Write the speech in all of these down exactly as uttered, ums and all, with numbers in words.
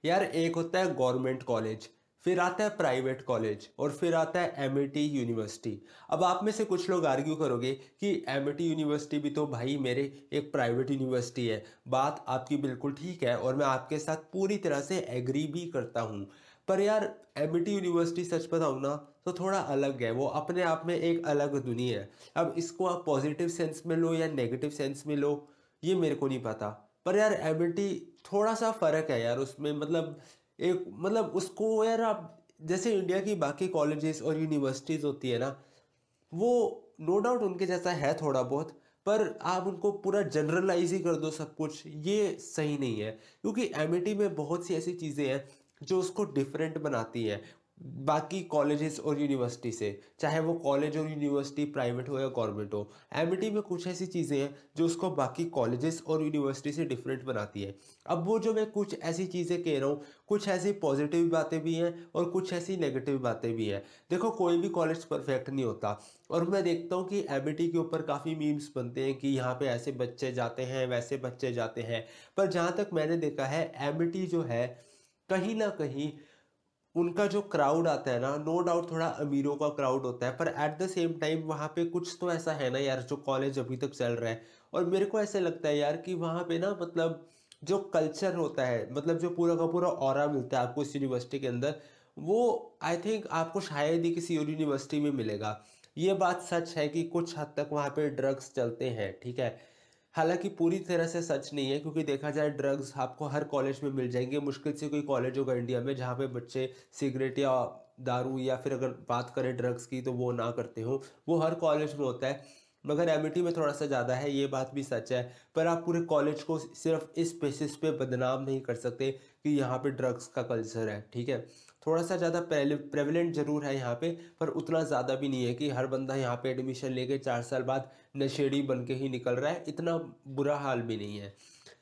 यार एक होता है गवर्नमेंट कॉलेज, फिर आता है प्राइवेट कॉलेज और फिर आता है एमिटी यूनिवर्सिटी। अब आप में से कुछ लोग आर्ग्यू करोगे कि एमिटी यूनिवर्सिटी भी तो भाई मेरे एक प्राइवेट यूनिवर्सिटी है। बात आपकी बिल्कुल ठीक है और मैं आपके साथ पूरी तरह से एग्री भी करता हूँ। पर यार एमिटी यूनिवर्सिटी सच बताऊँ ना तो थोड़ा अलग है, वो अपने आप में एक अलग दुनिया है। अब इसको आप पॉजिटिव सेंस में लो या नेगेटिव सेंस में लो ये मेरे को नहीं पता, पर यार एमिटी थोड़ा सा फ़र्क है यार उसमें। मतलब एक मतलब उसको यार आप जैसे इंडिया की बाकी कॉलेजेस और यूनिवर्सिटीज़ होती है ना, वो नो डाउट उनके जैसा है थोड़ा बहुत, पर आप उनको पूरा जनरलाइज ही कर दो सब कुछ, ये सही नहीं है। क्योंकि एमिटी में बहुत सी ऐसी चीज़ें हैं जो उसको डिफरेंट बनाती हैं बाकी कॉलेजेस और यूनिवर्सिटी से, चाहे वो कॉलेज और यूनिवर्सिटी प्राइवेट हो या गवर्नमेंट हो। एमिटी में कुछ ऐसी चीज़ें हैं जो उसको बाकी कॉलेजेस और यूनिवर्सिटी से डिफरेंट बनाती है। अब वो जो मैं कुछ ऐसी चीज़ें कह रहा हूँ, कुछ ऐसी पॉजिटिव बातें भी हैं और कुछ ऐसी नेगेटिव बातें भी हैं। देखो कोई भी कॉलेज परफेक्ट नहीं होता, और मैं देखता हूँ कि एमिटी के ऊपर काफ़ी मीम्स बनते हैं कि यहाँ पे ऐसे बच्चे जाते हैं वैसे बच्चे जाते हैं। पर जहाँ तक मैंने देखा है एमिटी जो है कहीं ना कहीं उनका जो क्राउड आता है ना, नो डाउट थोड़ा अमीरों का क्राउड होता है, पर एट द सेम टाइम वहाँ पे कुछ तो ऐसा है ना यार जो कॉलेज अभी तक चल रहा है। और मेरे को ऐसे लगता है यार कि वहाँ पे ना मतलब जो कल्चर होता है, मतलब जो पूरा का पूरा ऑरा मिलता है आपको इस यूनिवर्सिटी के अंदर, वो आई थिंक आपको शायद ही किसी और यूनिवर्सिटी में मिलेगा। ये बात सच है कि कुछ हद तक वहाँ पे ड्रग्स चलते हैं, ठीक है। हालांकि पूरी तरह से सच नहीं है, क्योंकि देखा जाए ड्रग्स आपको हर कॉलेज में मिल जाएंगे। मुश्किल से कोई कॉलेज होगा इंडिया में जहाँ पे बच्चे सिगरेट या दारू या फिर अगर बात करें ड्रग्स की तो वो ना करते हो, वो हर कॉलेज में होता है। मगर एमिटी में थोड़ा सा ज़्यादा है, ये बात भी सच है। पर आप पूरे कॉलेज को सिर्फ इस बेसिस पे बदनाम नहीं कर सकते कि यहाँ पे ड्रग्स का कल्चर है, ठीक है। थोड़ा सा ज़्यादा प्रेवलेंट जरूर है यहाँ पे, पर उतना ज़्यादा भी नहीं है कि हर बंदा यहाँ पे एडमिशन लेके चार साल बाद नशेड़ी बन के ही निकल रहा है। इतना बुरा हाल भी नहीं है।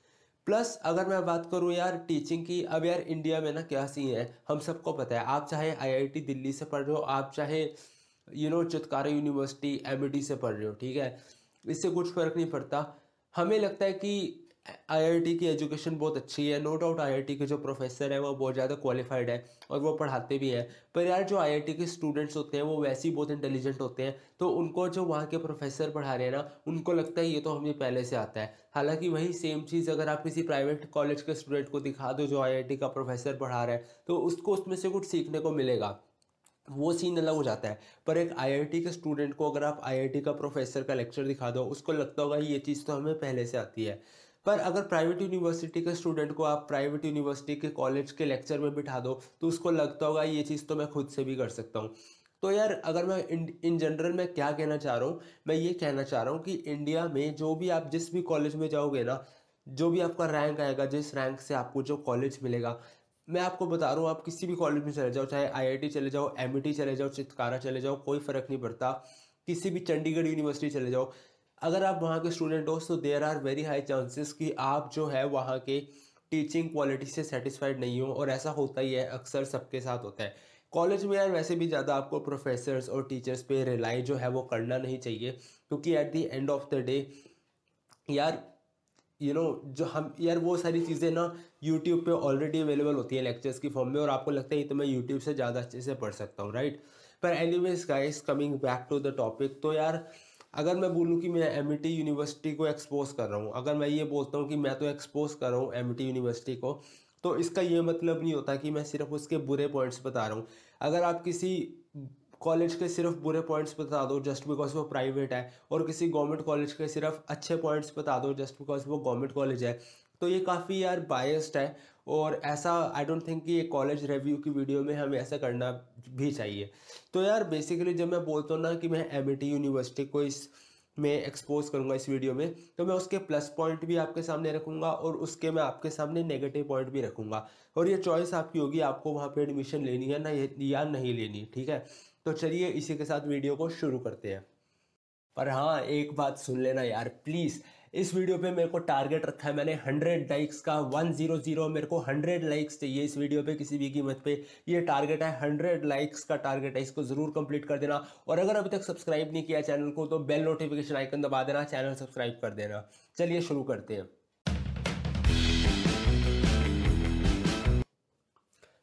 प्लस अगर मैं बात करूँ यार टीचिंग की, अब यार इंडिया में ना क्या सीन है हम सबको पता है। आप चाहे आईआईटी दिल्ली से पढ़ रहे हो, आप चाहे you know Chitkara university Amity से पढ़ रहे हो, ठीक है, इससे कुछ फ़र्क नहीं पड़ता। हमें लगता है कि आईआईटी की एजुकेशन बहुत अच्छी है, नो डाउट आईआईटी के जो प्रोफेसर हैं वो बहुत ज़्यादा क्वालिफाइड है और वो पढ़ाते भी हैं। पर यार जो आईआईटी के स्टूडेंट्स होते हैं वो वैसे ही बहुत इंटेलिजेंट होते हैं, तो उनको जो वहाँ के प्रोफेसर पढ़ा रहे हैं ना, उनको लगता है ये तो हमें पहले से आता है। हालांकि वही सेम चीज़ अगर आप किसी प्राइवेट कॉलेज के स्टूडेंट को दिखा दो जो आईआईटी का प्रोफेसर पढ़ा रहा है, तो उसको उसमें से कुछ सीखने को मिलेगा, वो सीन अलग हो जाता है। पर एक आईआईटी के स्टूडेंट को अगर आप आईआईटी का प्रोफेसर का लेक्चर दिखा दो, उसको लगता होगा ये चीज़ तो हमें पहले से आती है। पर अगर प्राइवेट यूनिवर्सिटी के स्टूडेंट को आप प्राइवेट यूनिवर्सिटी के कॉलेज के लेक्चर में बिठा दो, तो उसको लगता होगा ये चीज़ तो मैं खुद से भी कर सकता हूँ। तो यार अगर मैं इन इन जनरल मैं क्या कहना चाह रहा हूँ, मैं ये कहना चाह रहा हूँ कि इंडिया में जो भी आप जिस भी कॉलेज में जाओगे ना, जो भी आपका रैंक आएगा, जिस रैंक से आपको जो कॉलेज मिलेगा, मैं आपको बता रहा हूँ आप किसी भी कॉलेज में चले जाओ, चाहे आईआईटी चले जाओ, एमिटी चले जाओ, चितकारा चले जाओ, कोई फ़र्क नहीं पड़ता। किसी भी चंडीगढ़ यूनिवर्सिटी चले जाओ, अगर आप वहाँ के स्टूडेंट हो तो there are very high chances कि आप जो है वहाँ के टीचिंग क्वालिटी से सेटिस्फाइड नहीं हो। और ऐसा होता ही है, अक्सर सबके साथ होता है। कॉलेज में यार वैसे भी ज़्यादा आपको प्रोफेसर्स और टीचर्स पे रिलाई जो है वो करना नहीं चाहिए, क्योंकि at the end of the day यार यू नो जो हम यार वो सारी चीज़ें ना यूट्यूब पे ऑलरेडी अवेलेबल होती है लेक्चर्स की फॉर्म में, और आपको लगता है ये तो मैं यूट्यूब से ज़्यादा अच्छे से पढ़ सकता हूँ, राइट। पर anyways guys, coming back to the topic, तो यार अगर मैं बोलूँ कि मैं एमिटी यूनिवर्सिटी को एक्सपोज कर रहा हूँ, अगर मैं ये बोलता हूँ कि मैं तो एक्सपोज कर रहा हूँ एमिटी यूनिवर्सिटी को, तो इसका ये मतलब नहीं होता कि मैं सिर्फ उसके बुरे पॉइंट्स बता रहा हूँ। अगर आप किसी कॉलेज के सिर्फ बुरे पॉइंट्स बता दो जस्ट बिकॉज वो प्राइवेट है, और किसी गवर्नमेंट कॉलेज के सिर्फ अच्छे पॉइंट्स बता दो जस्ट बिकॉज वो गवर्नमेंट कॉलेज है, तो ये काफ़ी यार बायस्ड है। और ऐसा आई डोंट थिंक कि ये कॉलेज रिव्यू की वीडियो में हमें ऐसा करना भी चाहिए। तो यार बेसिकली जब मैं बोलता हूँ ना कि मैं एमिटी यूनिवर्सिटी को इस में एक्सपोज करूंगा इस वीडियो में, तो मैं उसके प्लस पॉइंट भी आपके सामने रखूंगा और उसके मैं आपके सामने नेगेटिव पॉइंट भी रखूंगा, और ये चॉइस आपकी होगी, आपको वहाँ पे एडमिशन लेनी है ना या नहीं लेनी, ठीक है। तो चलिए इसी के साथ वीडियो को शुरू करते हैं। पर हाँ, एक बात सुन लेना यार प्लीज़, इस वीडियो पे मेरे को टारगेट रखा है मैंने हंड्रेड लाइक्स का, वन जीरो जीरो, मेरे को हंड्रेड लाइक्स चाहिए इस वीडियो पे किसी भी कीमत पे। ये टारगेट है, हंड्रेड लाइक्स का टारगेट है, इसको ज़रूर कंप्लीट कर देना। और अगर अभी तक सब्सक्राइब नहीं किया चैनल को तो बेल नोटिफिकेशन आइकन दबा देना, चैनल सब्सक्राइब कर देना। चलिए शुरू करते हैं।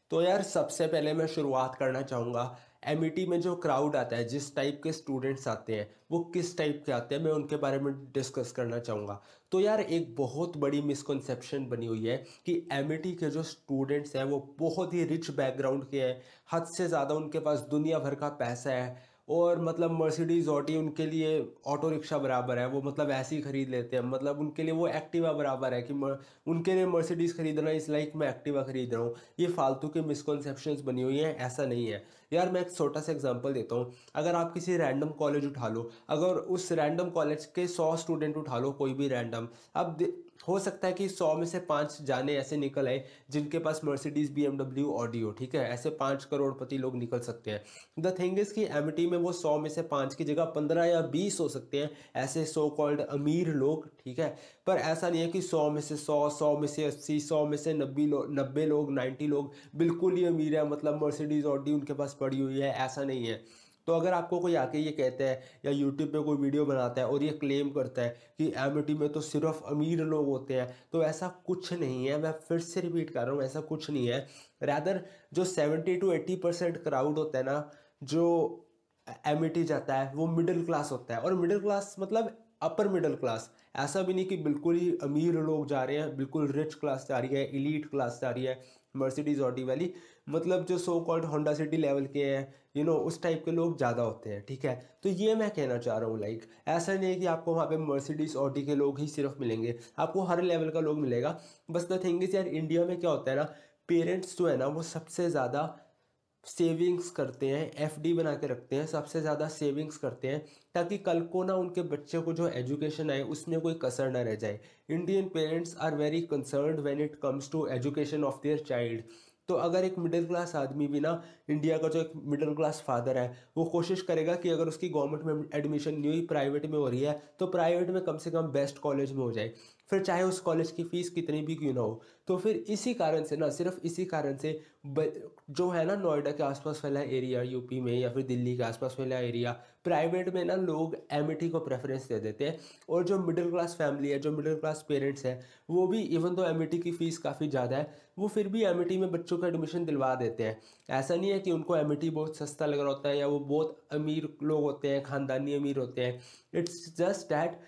तो यार सबसे पहले मैं शुरुआत करना चाहूँगा एमिटी में जो क्राउड आता है, जिस टाइप के स्टूडेंट्स आते हैं वो किस टाइप के आते हैं, मैं उनके बारे में डिस्कस करना चाहूँगा। तो यार एक बहुत बड़ी मिसकंसेप्शन बनी हुई है कि एमिटी के जो स्टूडेंट्स हैं वो बहुत ही रिच बैकग्राउंड के हैं, हद से ज़्यादा उनके पास दुनिया भर का पैसा है, और मतलब मर्सिडीज ऑडी उनके लिए ऑटो रिक्शा बराबर है, वो मतलब ऐसे ही खरीद लेते हैं, मतलब उनके लिए वो एक्टिवा बराबर है कि म, उनके लिए मर्सिडीज खरीदना इस लाइक मैं एक्टिवा खरीद रहा हूँ। ये फालतू के मिसकॉन्सेप्शंस बनी हुई हैं, ऐसा नहीं है। यार मैं एक छोटा सा एग्जांपल देता हूँ। अगर आप किसी रैंडम कॉलेज उठा लो, अगर उस रैंडम कॉलेज के सौ स्टूडेंट उठा लो, कोई भी रैंडम, अब दे- हो सकता है कि सौ में से पाँच जाने ऐसे निकल आए जिनके पास मर्सिडीज बी एमडब्ल्यू ऑडी हो, ठीक है, ऐसे पाँच करोड़पति लोग निकल सकते हैं। द थिंग इज कि एमिटी में वो सौ में से पाँच की जगह पंद्रह या बीस हो सकते हैं ऐसे सो कॉल्ड अमीर लोग, ठीक है। पर ऐसा नहीं है कि सौ में से सौ, सौ में से अस्सी, सौ में से नब्बे लोग, नब्बे लोग, नाइन्टी लोग बिल्कुल ही अमीर है, मतलब मर्सिडीज ऑडी उनके पास पड़ी हुई है, ऐसा नहीं है। तो अगर आपको कोई आके ये कहता है या यूट्यूब पे कोई वीडियो बनाता है और ये क्लेम करता है कि एमिटी में तो सिर्फ अमीर लोग होते हैं, तो ऐसा कुछ नहीं है। मैं फिर से रिपीट कर रहा हूँ, ऐसा कुछ नहीं है। रैदर जो seventy to eighty percent crowd होता है ना, जो एमिटी जाता है, वो मिडिल क्लास होता है। और मिडिल क्लास मतलब अपर मिडिल क्लास, ऐसा भी नहीं कि बिल्कुल ही अमीर लोग जा रहे हैं, बिल्कुल रिच क्लास जा रही है, इलीट क्लास जा रही है मर्सिडीज ऑडी वाली, मतलब जो so called Honda City level के हैं, यू नो उस टाइप के लोग ज़्यादा होते हैं, ठीक है। तो ये मैं कहना चाह रहा हूँ, लाइक ऐसा नहीं है कि आपको वहाँ पे मर्सिडीज ऑडी के लोग ही सिर्फ मिलेंगे, आपको हर लेवल का लोग मिलेगा। बस द थिंग इज यार, इंडिया में क्या होता है ना, पेरेंट्स जो है ना वो सबसे ज़्यादा सेविंग्स करते हैं, एफडी बना के रखते हैं, सबसे ज़्यादा सेविंग्स करते हैं, ताकि कल को ना उनके बच्चे को जो एजुकेशन आए उसमें कोई कसर ना रह जाए। Indian parents are very concerned when it comes to education of their child. तो अगर एक मिडिल क्लास आदमी भी ना, इंडिया का जो एक मिडिल क्लास फादर है, वो कोशिश करेगा कि अगर उसकी गवर्नमेंट में एडमिशन नहीं हुई, प्राइवेट में हो रही है, तो प्राइवेट में कम से कम बेस्ट कॉलेज में हो जाए, फिर चाहे उस कॉलेज की फीस कितनी भी क्यों ना हो। तो फिर इसी कारण से ना, सिर्फ इसी कारण से ब- जो है ना नोएडा के आसपास वाला एरिया यूपी में, या फिर दिल्ली के आसपास वाला एरिया, प्राइवेट में ना लोग एमिटी को प्रेफरेंस दे देते हैं। और जो मिडिल क्लास फैमिली है, जो मिडिल क्लास पेरेंट्स हैं, वो भी इवन तो एमिटी की फ़ीस काफ़ी ज़्यादा है, वो फिर भी एमिटी में बच्चों को एडमिशन दिलवा देते हैं। ऐसा नहीं है कि उनको एमिटी बहुत सस्ता लग रहा होता है या वो बहुत अमीर लोग होते हैं, ख़ानदानी अमीर होते हैं। इट्स जस्ट डैट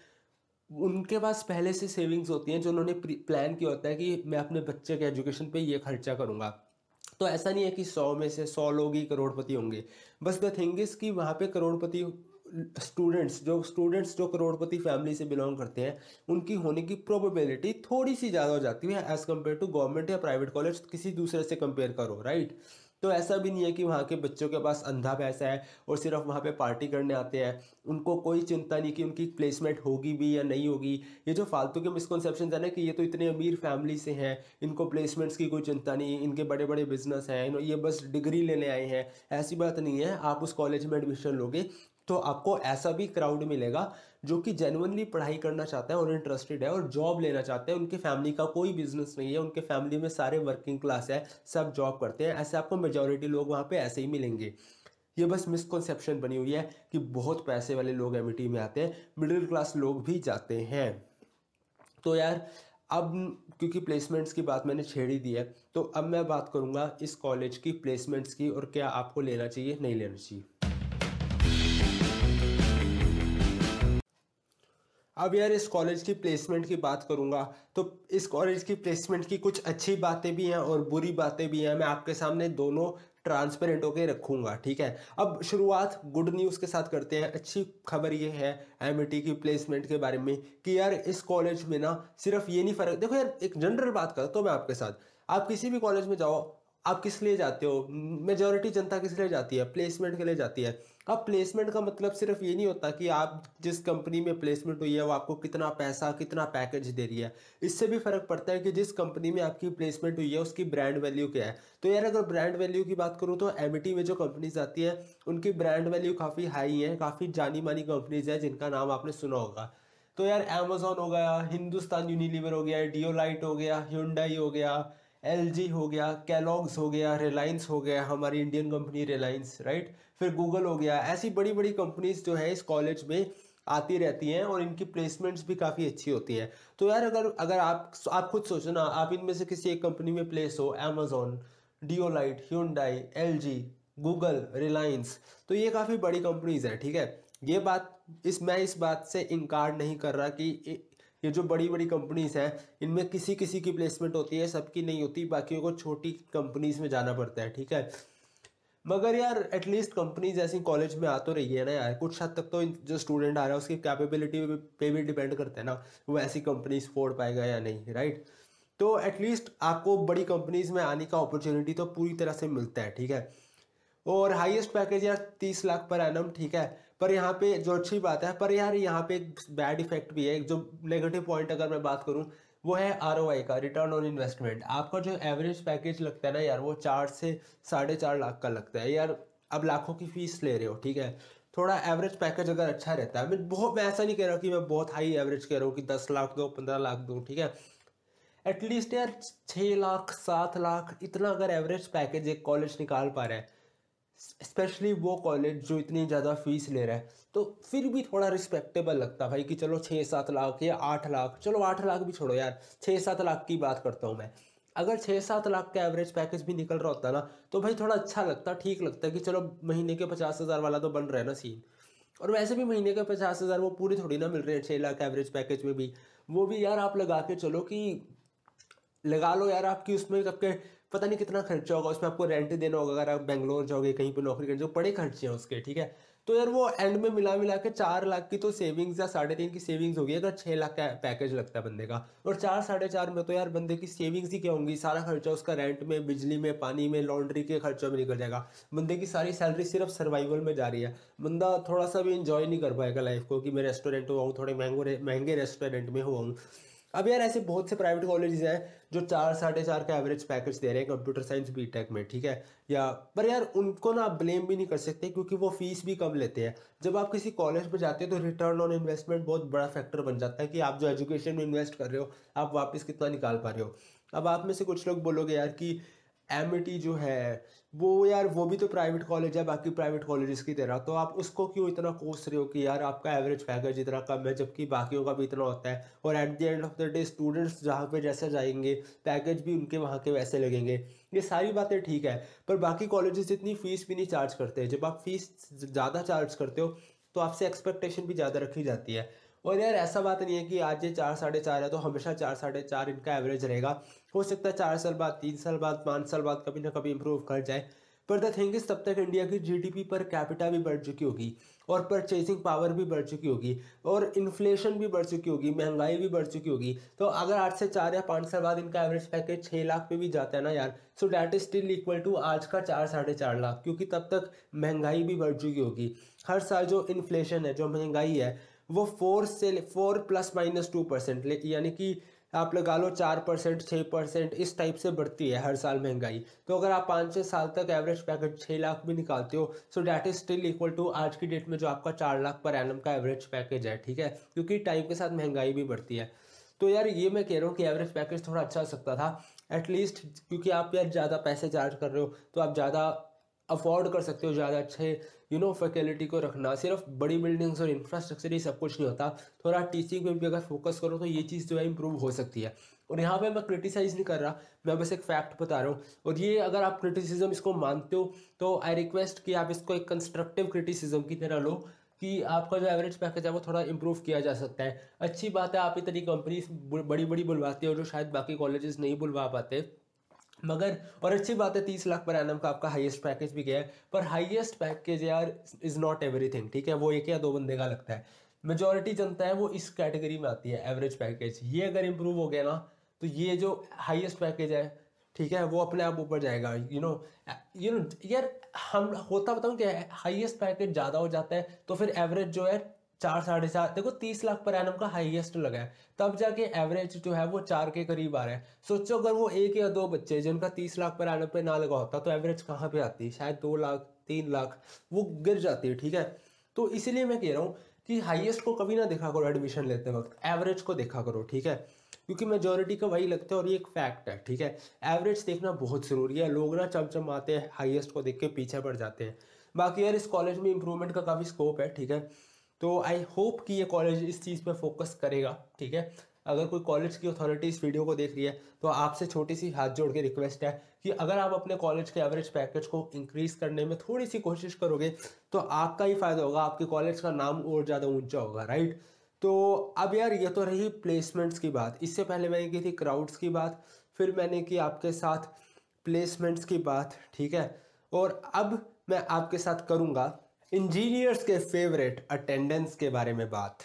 उनके पास पहले से सेविंग्स होती हैं, जो उन्होंने प्लान किया होता है कि मैं अपने बच्चे के एजुकेशन पे ये खर्चा करूँगा। तो ऐसा नहीं है कि सौ में से सौ लोग ही करोड़पति होंगे। बस द थिंग इज कि वहाँ पे करोड़पति स्टूडेंट्स जो स्टूडेंट्स जो करोड़पति फैमिली से बिलोंग करते हैं, उनकी होने की प्रोबेबिलिटी थोड़ी सी ज़्यादा हो जाती है एज़ कम्पेयर टू गवर्नमेंट या प्राइवेट कॉलेज, किसी दूसरे से कंपेयर करो, राइट। तो ऐसा भी नहीं है कि वहाँ के बच्चों के पास अंधा पैसा है और सिर्फ वहाँ पे पार्टी करने आते हैं, उनको कोई चिंता नहीं कि उनकी प्लेसमेंट होगी भी या नहीं होगी। ये जो फालतू के मिसकॉन्सेप्शन है ना कि ये तो इतने अमीर फैमिली से हैं, इनको प्लेसमेंट्स की कोई चिंता नहीं, इनके बड़े बड़े बिजनेस हैं, ये बस डिग्री लेने आए हैं, ऐसी बात नहीं है। आप उस कॉलेज में एडमिशन लोगे तो आपको ऐसा भी क्राउड मिलेगा जो कि जेन्युइनली पढ़ाई करना चाहता है और इंटरेस्टेड है और जॉब लेना चाहते हैं। उनके फैमिली का कोई बिजनेस नहीं है, उनके फैमिली में सारे वर्किंग क्लास है, सब जॉब करते हैं। ऐसे आपको मेजॉरिटी लोग वहाँ पे ऐसे ही मिलेंगे। ये बस मिसकॉन्सेप्शन बनी हुई है कि बहुत पैसे वाले लोग एमिटी में आते हैं, मिडिल क्लास लोग भी जाते हैं। तो यार अब क्योंकि प्लेसमेंट्स की बात मैंने छेड़ ही दी है, तो अब मैं बात करूँगा इस कॉलेज की प्लेसमेंट्स की और क्या आपको लेना चाहिए नहीं लेना चाहिए। अब यार इस कॉलेज की प्लेसमेंट की बात करूंगा, तो इस कॉलेज की प्लेसमेंट की कुछ अच्छी बातें भी हैं और बुरी बातें भी हैं। मैं आपके सामने दोनों ट्रांसपेरेंट होके रखूंगा, ठीक है। अब शुरुआत गुड न्यूज़ के साथ करते हैं। अच्छी खबर ये है एमिटी की प्लेसमेंट के बारे में कि यार इस कॉलेज में ना सिर्फ ये नहीं फ़र्क, देखो यार एक जनरल बात करता हूँ मैं आपके साथ। आप किसी भी कॉलेज में जाओ, आप किस लिए जाते हो, मेजॉरिटी जनता किस लिए जाती है, प्लेसमेंट के लिए जाती है। अब प्लेसमेंट का मतलब सिर्फ ये नहीं होता कि आप जिस कंपनी में प्लेसमेंट हुई है वो आपको कितना पैसा कितना पैकेज दे रही है। इससे भी फर्क पड़ता है कि जिस कंपनी में आपकी प्लेसमेंट हुई है उसकी ब्रांड वैल्यू क्या है। तो यार अगर ब्रांड वैल्यू की बात करूँ तो एमिटी में जो कंपनीज आती है उनकी ब्रांड वैल्यू काफ़ी हाई है, काफ़ी जानी मानी कंपनीज है जिनका नाम आपने सुना होगा। तो यार अमेजोन हो गया, हिंदुस्तान यूनिलीवर हो गया, डियोलाइट हो गया, hyundai हो गया, एलजी हो गया, कैलॉग्स हो गया, रिलायंस हो गया, हमारी इंडियन कंपनी रिलायंस, राइट, फिर गूगल हो गया। ऐसी बड़ी बड़ी कंपनीज जो है इस कॉलेज में आती रहती हैं और इनकी प्लेसमेंट्स भी काफ़ी अच्छी होती हैं। तो यार अगर अगर आप आप खुद सोचो ना, आप इनमें से किसी एक कंपनी में प्लेस हो, Amazon, Deloitte, hyundai, L G, Google, Reliance. तो ये काफ़ी बड़ी कंपनीज है, ठीक है। ये बात इस मैं इस बात से इनकार नहीं कर रहा कि ये ये जो बड़ी बड़ी कंपनीज हैं इनमें किसी किसी की प्लेसमेंट होती है, सबकी नहीं होती, बाकियों को छोटी कंपनीज में जाना पड़ता है, ठीक है। मगर यार एटलीस्ट कंपनीज ऐसी कॉलेज में आ तो रही है ना यार, कुछ हद तक तो इन- जो स्टूडेंट आ रहा है उसकी कैपेबिलिटी पे भी डिपेंड करता है ना, वो ऐसी कंपनीज फोड़ पाएगा या नहीं, राइट। तो एटलीस्ट आपको बड़ी कंपनीज में आने का अपॉर्चुनिटी तो पूरी तरह से मिलता है, ठीक है। और हाईएस्ट पैकेज यार तीस लाख पर एनम, ठीक है। पर यहाँ पे जो अच्छी बात है, पर यार यहाँ पे एक बैड इफेक्ट भी है, एक जो नेगेटिव पॉइंट अगर मैं बात करूँ वो है आर ओ आई का, रिटर्न ऑन इन्वेस्टमेंट। आपका जो एवरेज पैकेज लगता है ना यार, वो चार से साढ़े चार लाख का लगता है यार। अब लाखों की फीस ले रहे हो, ठीक है। थोड़ा एवरेज पैकेज अगर अच्छा रहता है, मैं बहुत मैं ऐसा नहीं कह रहा कि मैं बहुत हाई एवरेज कह रहा हूँ कि दस लाख दो, पंद्रह लाख दो, ठीक है। एटलीस्ट यार छः लाख सात लाख इतना अगर एवरेज पैकेज एक कॉलेज निकाल पा रहा है, स्पेशली वो कॉलेज जो इतनी ज़्यादा फीस ले रहा है, तो फिर भी थोड़ा रिस्पेक्टेबल लगता भाई कि चलो छः सात लाख या आठ लाख, चलो आठ लाख भी छोड़ो यार, छः सात लाख की बात करता हूँ मैं। अगर छः सात लाख का एवरेज पैकेज भी निकल रहा होता ना, तो भाई थोड़ा अच्छा लगता, ठीक लगता कि चलो महीने के पचास हज़ार वाला तो बन रहा है ना सीन। और वैसे भी महीने के पचास हज़ार वो पूरे थोड़ी ना मिल रहे हैं, छः लाख एवरेज पैकेज में भी। वो भी यार आप लगा के चलो कि लगा लो यार, आपकी उसमें आपके पता नहीं कितना खर्चा होगा, उसमें आपको रेंट देना होगा अगर आप बेंगलोर जाओगे कहीं पे नौकरी करने, जो बड़े खर्चे हैं उसके, ठीक है। तो यार वो एंड में मिला मिला के चार लाख की तो सेविंग्स या साढ़े तीन की सेविंग्स होगी अगर छः लाख का पैकेज लगता है बंदे का। और चार साढ़े चार में तो यार बंदे की सेविंग्स ही क्या होंगी, सारा खर्चा उसका रेंट में, बिजली में, पानी में, लॉन्ड्री के खर्चों में निकल जाएगा। बंदे की सारी सैलरी सिर्फ सर्वाइवल में जा रही है। बंदा थोड़ा सा भी इंजॉय नहीं कर पाएगा लाइफ को कि मैं रेस्टोरेंट हुआ हूँ, थोड़े महंगे महंगे रेस्टोरेंट में हुआ हूँ। अब यार ऐसे बहुत से प्राइवेट कॉलेजेस हैं जो चार साढ़े चार का एवरेज पैकेज दे रहे हैं कंप्यूटर साइंस बीटेक में, ठीक है। या पर यार उनको ना आप ब्लेम भी नहीं कर सकते क्योंकि वो फीस भी कम लेते हैं। जब आप किसी कॉलेज में जाते हो तो रिटर्न ऑन इन्वेस्टमेंट बहुत बड़ा फैक्टर बन जाता है कि आप जो एजुकेशन में इन्वेस्ट कर रहे हो आप वापस कितना निकाल पा रहे हो। अब आप में से कुछ लोग बोलोगे यार कि एमिटी जो है वो यार वो भी तो प्राइवेट कॉलेज है बाकी प्राइवेट कॉलेजेस की तरह, तो आप उसको क्यों इतना कोस रहे हो कि यार आपका एवरेज पैकेज इतना कम है जबकि बाकियों का भी इतना होता है। और at the end of the day students जहाँ पे जैसे जाएंगे पैकेज भी उनके वहाँ के वैसे लगेंगे। ये सारी बातें ठीक है, पर बाकी कॉलेजेस इतनी फीस भी नहीं चार्ज करते। जब आप फीस ज़्यादा चार्ज करते हो तो आपसे एक्सपेक्टेशन भी ज़्यादा रखी जाती है। और यार ऐसा बात नहीं है कि आज ये चार साढ़े चार है तो हमेशा चार साढ़े चार इनका एवरेज रहेगा। हो सकता है चार साल बाद, तीन साल बाद, पाँच साल बाद कभी ना कभी इंप्रूव कर जाए। पर द थिंग इज तब तक इंडिया की जीडीपी पर कैपिटा भी बढ़ चुकी होगी और परचेसिंग पावर भी बढ़ चुकी होगी और इन्फ्लेशन भी बढ़ चुकी होगी, महंगाई भी बढ़ चुकी होगी। तो अगर आज से चार या पाँच साल बाद इनका एवरेज पैकेज छः लाख पे भी जाता है ना यार, so that is still equal to आज का चार साढ़े चार लाख, क्योंकि तब तक महंगाई भी बढ़ चुकी होगी। हर साल जो इन्फ्लेशन है, जो महंगाई है, वो फोर से four plus minus two percent यानी कि आप लगा लो चार परसेंट छः परसेंट इस टाइप से बढ़ती है हर साल महंगाई। तो अगर आप पाँच छः साल तक एवरेज पैकेज छः लाख भी निकालते हो, so that is still equal to आज की डेट में जो आपका चार लाख पर एनम का एवरेज पैकेज है, ठीक है। क्योंकि टाइम के साथ महंगाई भी बढ़ती है। तो यार ये मैं कह रहा हूँ कि एवरेज पैकेज थोड़ा अच्छा हो सकता था एटलीस्ट, क्योंकि आप यार ज़्यादा पैसे चार्ज कर रहे हो तो आप ज़्यादा अफोर्ड कर सकते हो ज़्यादा अच्छे यू नो फैकल्टी को रखना। सिर्फ बड़ी बिल्डिंग्स और इंफ्रास्ट्रक्चर ही सब कुछ नहीं होता, थोड़ा टीचिंग पे भी अगर फोकस करो तो ये चीज़ जो है इंप्रूव हो सकती है। और यहाँ पे मैं क्रिटिसाइज़ नहीं कर रहा, मैं बस एक फैक्ट बता रहा हूँ। और ये अगर आप क्रिटिसिज्म इसको मानते हो तो आई रिक्वेस्ट कि आप इसको एक कंस्ट्रक्टिव क्रिटिसिज्म की तरह लो कि आपका जो एवरेज पैकेज है वो थोड़ा इंप्रूव किया जा सकता है। अच्छी बात है आप इतनी कंपनी बड़ी बड़ी बुलवाते हो जो शायद बाकी कॉलेजेस नहीं बुलवा पाते, मगर और अच्छी बात है तीस लाख पर एनम का आपका हाईएस्ट पैकेज भी गया है। पर हाईएस्ट पैकेज यार इज नॉट एवरीथिंग, ठीक है। वो एक या दो बंदे का लगता है, मेजोरिटी जनता है वो इस कैटेगरी में आती है एवरेज पैकेज। ये अगर इंप्रूव हो गया ना तो ये जो हाईएस्ट पैकेज है, ठीक है, वो अपने आप ऊपर जाएगा। यू नो यू नो यार हम होता बताऊँ क्या है, हाईएस्ट पैकेज ज़्यादा हो जाता है तो फिर एवरेज जो है चार साढ़े चार, देखो तीस लाख पर एनम का हाईएस्ट लगा है तब जाके एवरेज जो है वो चार के करीब आ रहा है। सोचो अगर वो एक या दो बच्चे जिनका तीस लाख पर एनम पे ना लगा होता तो एवरेज कहाँ पे आती, शायद दो लाख तीन लाख वो गिर जाती है, ठीक है। तो इसीलिए मैं कह रहा हूँ कि हाईएस्ट को कभी ना देखा करो एडमिशन लेते वक्त, एवरेज को देखा करो, ठीक है। क्योंकि मेजोरिटी का वही लगता है और ये एक फैक्ट है, ठीक है। एवरेज देखना बहुत ज़रूरी है, लोग ना चमचमाते हैं हाईएस्ट को देख के पीछे पड़ जाते हैं। बाकी यार इस कॉलेज में इंप्रूवमेंट का काफ़ी स्कोप है, ठीक है। तो आई होप कि ये कॉलेज इस चीज़ पे फोकस करेगा, ठीक है। अगर कोई कॉलेज की अथॉरिटी इस वीडियो को देख रही है तो आपसे छोटी सी हाथ जोड़ के रिक्वेस्ट है कि अगर आप अपने कॉलेज के एवरेज पैकेज को इंक्रीज करने में थोड़ी सी कोशिश करोगे तो आपका ही फायदा होगा, आपके कॉलेज का नाम और ज़्यादा ऊंचा होगा, राइट। तो अब यार ये तो रही प्लेसमेंट्स की बात। इससे पहले मैंने की थी क्राउड्स की बात, फिर मैंने की आपके साथ प्लेसमेंट्स की बात, ठीक है। और अब मैं आपके साथ करूँगा इंजीनियर्स के फेवरेट अटेंडेंस के बारे में बात।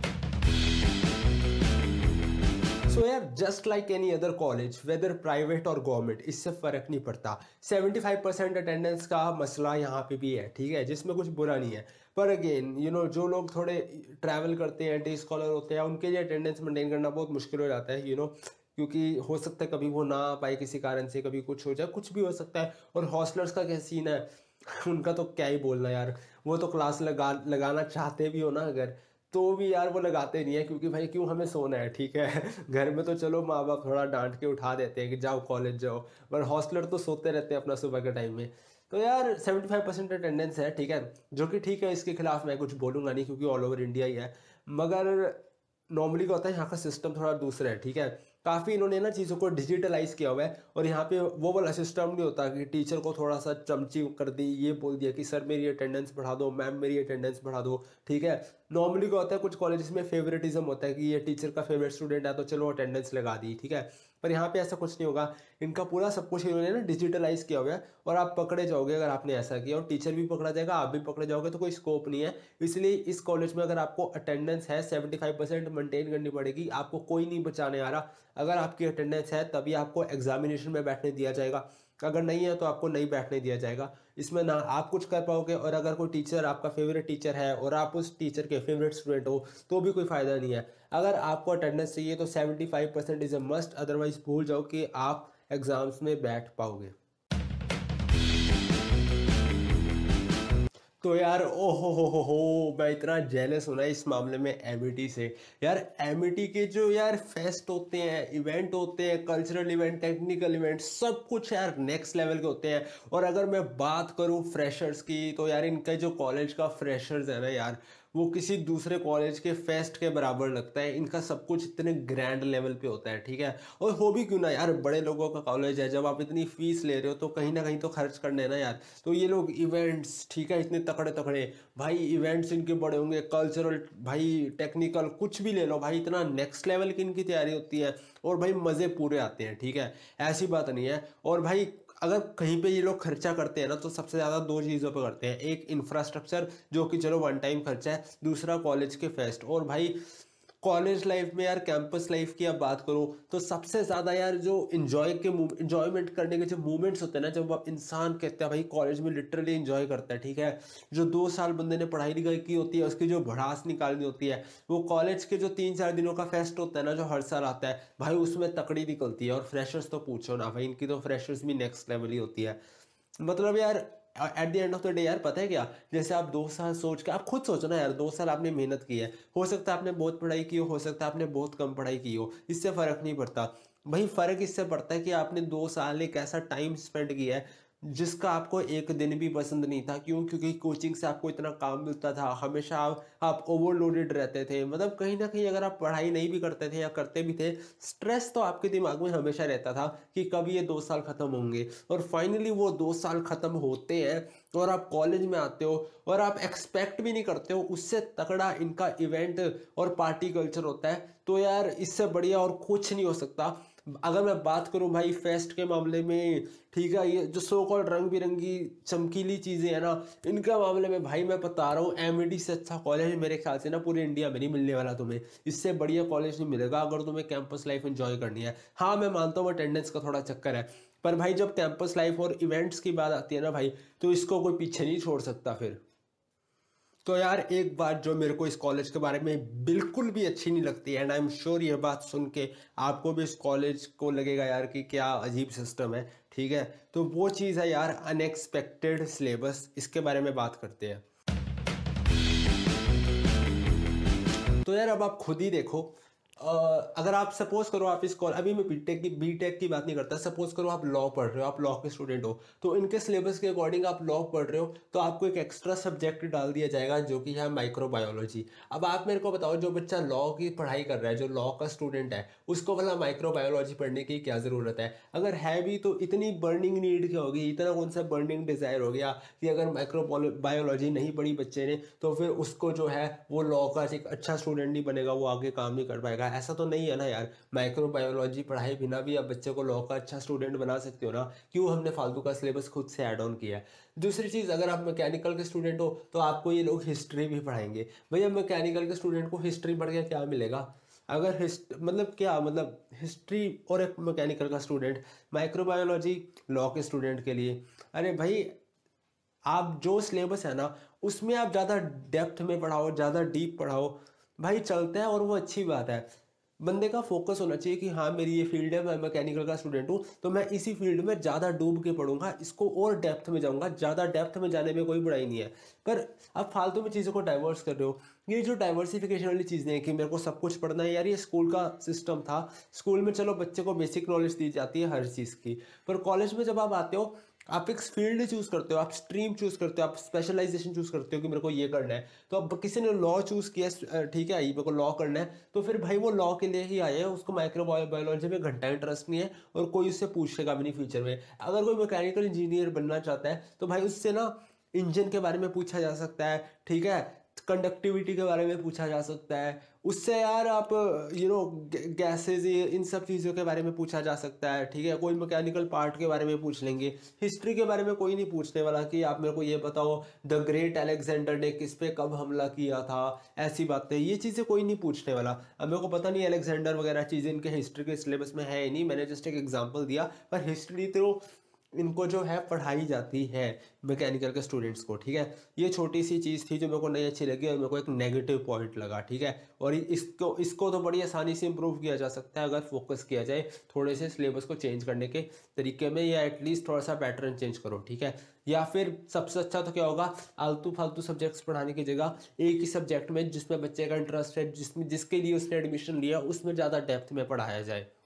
सो यार just like any other college whether private और गवर्नमेंट, इससे फ़र्क नहीं पड़ता। पचहत्तर परसेंट अटेंडेंस का मसला यहाँ पे भी है, ठीक है, जिसमें कुछ बुरा नहीं है। पर अगेन यू नो जो लोग थोड़े ट्रैवल करते हैं, डे स्कॉलर होते हैं, उनके लिए अटेंडेंस मेंटेन करना बहुत मुश्किल हो जाता है, यू नो क्योंकि हो सकता है कभी वो ना आ पाए किसी कारण से, कभी कुछ हो जाए, कुछ भी हो सकता है। और हॉस्टलर्स का क्या सीन है उनका तो क्या ही बोलना यार, वो तो क्लास लगा लगाना चाहते भी हो ना अगर, तो भी यार वो लगाते नहीं है, क्योंकि भाई क्यों हमें सोना है, ठीक है घर में तो चलो माँ बाप थोड़ा डांट के उठा देते हैं कि जाओ कॉलेज जाओ, पर हॉस्टलर तो सोते रहते हैं अपना सुबह के टाइम में। तो यार पचहत्तर परसेंट अटेंडेंस है, ठीक है, जो कि ठीक है, इसके खिलाफ मैं कुछ बोलूँगा नहीं क्योंकि ऑल ओवर इंडिया ही है। मगर नॉर्मली क्या होता है, यहाँ का सिस्टम थोड़ा दूसरा है, ठीक है। काफ़ी इन्होंने ना चीज़ों को डिजिटलाइज किया हुआ है, और यहाँ पे वो वाला सिस्टम नहीं होता कि टीचर को थोड़ा सा चमची कर दी, ये बोल दिया कि सर मेरी अटेंडेंस बढ़ा दो, मैम मेरी अटेंडेंस बढ़ा दो, ठीक है। नॉर्मली क्या होता है, कुछ कॉलेजेस में फेवरेटिज्म होता है कि ये टीचर का फेवरेट स्टूडेंट है तो चलो अटेंडेंस लगा दी, ठीक है। पर यहाँ पे ऐसा कुछ नहीं होगा, इनका पूरा सब कुछ इन्होंने ना डिजिटलाइज किया हुआ है, और आप पकड़े जाओगे अगर आपने ऐसा किया, और टीचर भी पकड़ा जाएगा, आप भी पकड़े जाओगे, तो कोई स्कोप नहीं है। इसलिए इस कॉलेज में अगर आपको अटेंडेंस है सेवेंटी फाइव परसेंट मेंटेन करनी पड़ेगी, आपको कोई नहीं बचाने आ रहा। अगर आपकी अटेंडेंस है तभी आपको एग्जामिनेशन में बैठने दिया जाएगा, अगर नहीं है तो आपको नहीं बैठने दिया जाएगा। इसमें ना आप कुछ कर पाओगे, और अगर कोई टीचर आपका फेवरेट टीचर है और आप उस टीचर के फेवरेट स्टूडेंट हो तो भी कोई फ़ायदा नहीं है। अगर आपको अटेंडेंस चाहिए तो seventy five percent is a must, otherwise भूल जाओ कि आप एग्ज़ाम्स में बैठ पाओगे। तो यार ओ हो हो हो हो मैं इतना जेलस हूँ ना इस मामले में एमिटी से। यार एमिटी के जो यार फेस्ट होते हैं, इवेंट होते हैं, कल्चरल इवेंट, टेक्निकल इवेंट, सब कुछ यार नेक्स्ट लेवल के होते हैं। और अगर मैं बात करूँ फ्रेशर्स की, तो यार इनका जो कॉलेज का फ्रेशर्स है ना यार, वो किसी दूसरे कॉलेज के फेस्ट के बराबर लगता है। इनका सब कुछ इतने ग्रैंड लेवल पे होता है, ठीक है। और हो भी क्यों ना यार, बड़े लोगों का कॉलेज है, जब आप इतनी फीस ले रहे हो तो कहीं ना कहीं तो खर्च करने है ना यार। तो ये लोग इवेंट्स, ठीक है, इतने तकड़े तकड़े भाई इवेंट्स इनके बड़े होंगे, कल्चरल भाई, टेक्निकल, कुछ भी ले लो भाई, इतना नेक्स्ट लेवल की इनकी तैयारी होती है, और भाई मज़े पूरे आते हैं, ठीक है, ऐसी बात नहीं है। और भाई अगर कहीं पे ये लोग खर्चा करते हैं ना तो सबसे ज़्यादा दो चीज़ों पे करते हैं, एक इंफ्रास्ट्रक्चर जो कि चलो वन टाइम खर्चा है, दूसरा कॉलेज के फेस्ट। और भाई कॉलेज लाइफ में यार, कैंपस लाइफ की अब बात करूँ तो सबसे ज़्यादा यार जो इन्जॉय के इन्जॉयमेंट करने के जो मोमेंट्स होते हैं ना, जब इंसान कहते हैं भाई कॉलेज में लिटरली इन्जॉय करता है, ठीक है। जो दो साल बंदे ने पढ़ाई लिखाई की होती है उसकी जो भड़ास निकालनी होती है, वो कॉलेज के जो तीन चार दिनों का फेस्ट होता है ना, जो हर साल आता है भाई, उसमें तकड़ी निकलती है। और फ्रेशर्स तो पूछो ना भाई, इनकी तो फ्रेशर्स भी नेक्स्ट लेवल ही होती है। मतलब यार at the end of the day यार, पता है क्या, जैसे आप दो साल सोच के, आप खुद सोचो ना यार, दो साल आपने मेहनत की है, हो सकता है आपने बहुत पढ़ाई की हो हो सकता है आपने बहुत कम पढ़ाई की हो, इससे फ़र्क नहीं पड़ता भाई। फ़र्क इससे पड़ता है कि आपने दो साल एक ऐसा टाइम स्पेंड किया है जिसका आपको एक दिन भी पसंद नहीं था। क्यों? क्योंकि कोचिंग से आपको इतना काम मिलता था, हमेशा आप, आप ओवरलोडेड रहते थे। मतलब कहीं ना कहीं अगर आप पढ़ाई नहीं भी करते थे या करते भी थे, स्ट्रेस तो आपके दिमाग में हमेशा रहता था कि कब ये दो साल ख़त्म होंगे। और फाइनली वो दो साल ख़त्म होते हैं और आप कॉलेज में आते हो, और आप एक्सपेक्ट भी नहीं करते हो, उससे तगड़ा इनका इवेंट और पार्टी कल्चर होता है। तो यार इससे बढ़िया और कुछ नहीं हो सकता। अगर मैं बात करूं भाई फेस्ट के मामले में, ठीक है, ये जो सो कॉल्ड रंग बिरंगी चमकीली चीज़ें हैं ना, इनके मामले में भाई मैं बता रहा हूँ, एमईडी से अच्छा कॉलेज मेरे ख्याल से ना पूरे इंडिया में नहीं मिलने वाला तुम्हें। इससे बढ़िया कॉलेज नहीं मिलेगा अगर तुम्हें कैंपस लाइफ एंजॉय करनी है। हाँ मैं मानता हूँ अटेंडेंस का थोड़ा चक्कर है, पर भाई जब कैंपस लाइफ और इवेंट्स की बात आती है ना भाई, तो इसको कोई पीछे नहीं छोड़ सकता फिर। तो यार एक बात जो मेरे को इस कॉलेज के बारे में बिल्कुल भी अच्छी नहीं लगती, एंड आई एम श्योर ये बात सुन के आपको भी इस कॉलेज को लगेगा यार कि क्या अजीब सिस्टम है, ठीक है, तो वो चीज़ है यार अनएक्सपेक्टेड सिलेबस। इसके बारे में बात करते हैं। तो यार अब आप खुद ही देखो, अ, अगर आप सपोज करो आप इस कॉल अभी मैं बीटेक की बीटेक की बात नहीं करता, सपोज करो आप लॉ पढ़ रहे हो, आप लॉ के स्टूडेंट हो, तो इनके सिलेबस के अकॉर्डिंग आप लॉ पढ़ रहे हो, तो आपको एक एक्स्ट्रा सब्जेक्ट डाल दिया जाएगा जो कि है माइक्रोबायोलॉजी। अब आप मेरे को बताओ, जो बच्चा लॉ की पढ़ाई कर रहा है, जो लॉ का स्टूडेंट है, उसको भला माइक्रोबायोलॉजी पढ़ने की क्या ज़रूरत है? अगर है भी तो इतनी बर्निंग नीड क्या होगी, इतना कौन सा बर्निंग डिज़ायर हो गया कि अगर माइक्रो बायोलॉजी नहीं पढ़ी बच्चे ने तो फिर उसको जो है वो लॉ का एक अच्छा स्टूडेंट नहीं बनेगा, वो आगे काम नहीं कर पाएगा। ऐसा तो नहीं है ना यार, माइक्रोबायोलॉजी पढ़ाए बिना भी आप बच्चे को लॉ का अच्छा स्टूडेंट बना सकते हो ना। क्यों हमने फालतू का सिलेबस खुद से ऐड ऑन किया है? दूसरी चीज़, अगर आप मैकेनिकल के स्टूडेंट हो तो आपको ये लोग हिस्ट्री भी पढ़ाएंगे। भैया मैकेनिकल के स्टूडेंट को हिस्ट्री पढ़ के क्या मिलेगा? अगर हिस्ट मतलब क्या मतलब हिस्ट्री और एक मैकेनिकल का स्टूडेंट, माइक्रोबायोलॉजी लॉ के स्टूडेंट के लिए, अरे भाई आप जो सिलेबस है ना उसमें आप ज़्यादा डेप्थ में पढ़ाओ, ज़्यादा डीप पढ़ाओ, भाई चलता है और वो अच्छी बात है। बंदे का फोकस होना चाहिए कि हाँ मेरी ये फील्ड है, मैं मैकेनिकल का स्टूडेंट हूँ तो मैं इसी फील्ड में ज़्यादा डूब के पढ़ूंगा, इसको और डेप्थ में जाऊँगा। ज़्यादा डेप्थ में जाने में कोई बुराई नहीं है, पर आप फालतू में चीज़ों को डाइवर्स कर रहे हो। ये जो डाइवर्सिफिकेशन वाली चीज़ें हैं कि मेरे को सब कुछ पढ़ना है, यार ये स्कूल का सिस्टम था। स्कूल में चलो बच्चे को बेसिक नॉलेज दी जाती है हर चीज़ की, पर कॉलेज में जब आप आते हो आप एक फील्ड चूज करते हो, आप स्ट्रीम चूज करते हो, आप स्पेशलाइजेशन चूज करते हो कि मेरे को ये करना है। तो अब किसी ने लॉ चूज किया, अ, ठीक है ये मेरे को लॉ करना है, तो फिर भाई वो लॉ के लिए ही आए हैं, उसको माइक्रोबायोलॉजी में घंटा इंटरेस्ट नहीं है और कोई उससे पूछेगा भी नहीं फ्यूचर में। अगर कोई मैकेनिकल इंजीनियर बनना चाहता है तो भाई उससे ना इंजन के बारे में पूछा जा सकता है, ठीक है, कंडक्टिविटी के बारे में पूछा जा सकता है उससे, यार आप यू नो गैसेज इन सब चीज़ों के बारे में पूछा जा सकता है, ठीक है, कोई मैकेनिकल पार्ट के बारे में पूछ लेंगे। हिस्ट्री के बारे में कोई नहीं पूछने वाला कि आप मेरे को ये बताओ द ग्रेट अलेक्जेंडर ने किस पे कब हमला किया था, ऐसी बातें ये चीज़ें कोई नहीं पूछने वाला। अब मेरे को पता नहीं अलेक्जेंडर वगैरह चीज़ें इनके हिस्ट्री के सिलेबस में है ही नहीं, मैंने जस्ट एक एग्जाम्पल दिया, पर हिस्ट्री तो इनको जो है पढ़ाई जाती है मैकेनिकल के स्टूडेंट्स को, ठीक है। ये छोटी सी चीज़ थी जो मेरे को नहीं अच्छी लगी और मेरे को एक नेगेटिव पॉइंट लगा, ठीक है। और इसको इसको तो बड़ी आसानी से इम्प्रूव किया जा सकता है अगर फोकस किया जाए थोड़े से सिलेबस को चेंज करने के तरीके में, या एटलीस्ट थोड़ा सा पैटर्न चेंज करो, ठीक है। या फिर सबसे अच्छा तो क्या होगा, आलतू फालतू सब्जेक्ट्स पढ़ाने की जगह एक ही सब्जेक्ट में जिसमें बच्चे का इंटरेस्ट है, जिसमें जिसके लिए उसने एडमिशन लिया उसमें ज़्यादा डेप्थ में पढ़ाया जाए।